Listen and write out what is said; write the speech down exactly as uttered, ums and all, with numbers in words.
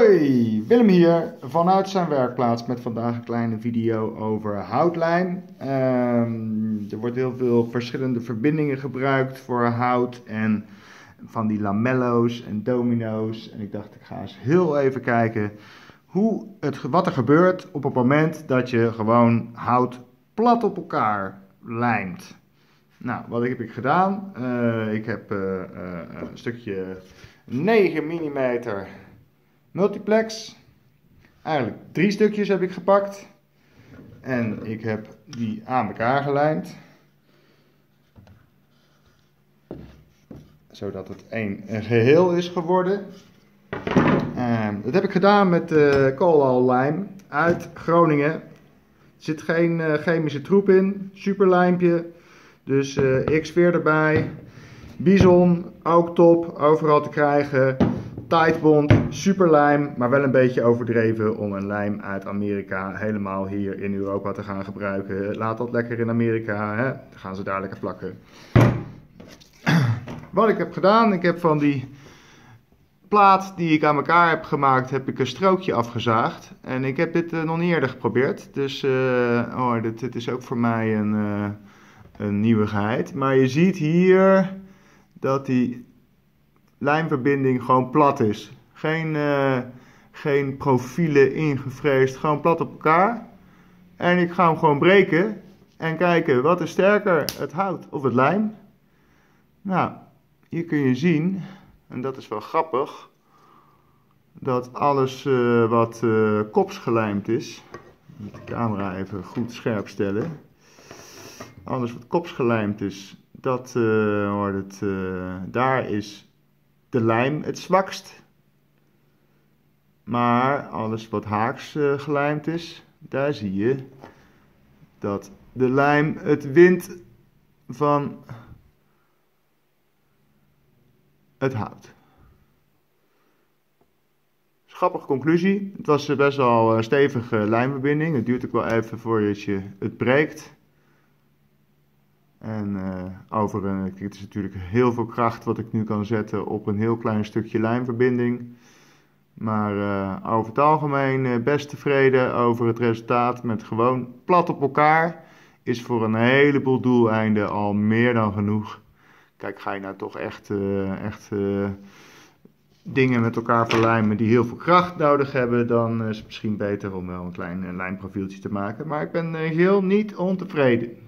Hoi, Willem hier vanuit zijn werkplaats met vandaag een kleine video over houtlijm. Um, er wordt heel veel verschillende verbindingen gebruikt voor hout en van die lamello's en domino's. En ik dacht ik ga eens heel even kijken hoe het, wat er gebeurt op het moment dat je gewoon hout plat op elkaar lijmt. Nou, wat heb ik gedaan? Uh, ik heb uh, uh, een stukje negen millimeter multiplex. Eigenlijk drie stukjes heb ik gepakt. En ik heb die aan elkaar gelijmd. Zodat het één geheel is geworden. Uh, dat heb ik gedaan met uh, koollijm uit Groningen. Er zit geen uh, chemische troep in. Super lijmpje. Dus uh, X-Veer erbij. Bison, ook top, overal te krijgen. Titebond, super lijm, maar wel een beetje overdreven om een lijm uit Amerika helemaal hier in Europa te gaan gebruiken. Laat dat lekker in Amerika, hè? Dan gaan ze daar lekker plakken. Wat ik heb gedaan, ik heb van die plaat die ik aan elkaar heb gemaakt, heb ik een strookje afgezaagd. En ik heb dit uh, nog niet eerder geprobeerd, dus uh, oh, dit, dit is ook voor mij een... Uh, een nieuwigheid. Maar je ziet hier dat die lijmverbinding gewoon plat is. Geen, uh, geen profielen ingefreesd, gewoon plat op elkaar. En ik ga hem gewoon breken en kijken wat is sterker, het hout of het lijm. Nou, hier kun je zien, en dat is wel grappig, dat alles uh, wat uh, kopsgelijmd is, ik moet de camera even goed scherp stellen. Alles wat kopsgelijmd is, dat, uh, hoort het, uh, daar is de lijm het zwakst. Maar alles wat haaks uh, gelijmd is, daar zie je dat de lijm het wint van het hout. Grappige conclusie. Het was best wel een stevige lijmverbinding. Het duurt ook wel even voordat je het breekt. En uh, over een, het is natuurlijk heel veel kracht wat ik nu kan zetten op een heel klein stukje lijmverbinding. Maar uh, over het algemeen uh, best tevreden over het resultaat met gewoon plat op elkaar. Is voor een heleboel doeleinden al meer dan genoeg. Kijk, ga je nou toch echt, uh, echt uh, dingen met elkaar verlijmen die heel veel kracht nodig hebben, dan is het misschien beter om wel een klein uh, lijmprofieltje te maken. Maar ik ben uh, heel niet ontevreden.